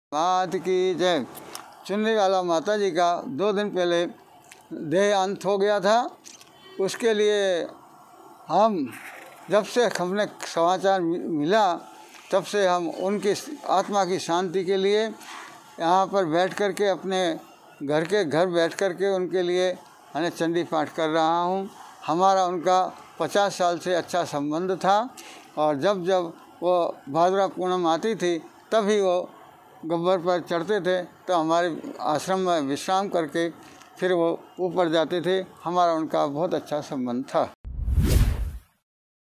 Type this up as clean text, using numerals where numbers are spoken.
मात की जय। चुन्नीवाला माता जी का 2 दिन पहले देहांत हो गया था। उसके लिए हम जब से हमने समाचार मिला तब से हम उनकी आत्मा की शांति के लिए यहाँ पर बैठ कर के अपने घर बैठ कर के उनके लिए मैंने चंडी पाठ कर रहा हूँ। हमारा उनका 50 साल से अच्छा संबंध था और जब जब वो भाद्रा पूनम आती थी तभी वो गब्बर पर चढ़ते थे तो हमारे आश्रम में विश्राम करके फिर वो ऊपर जाते थे। हमारा उनका बहुत अच्छा संबंध था।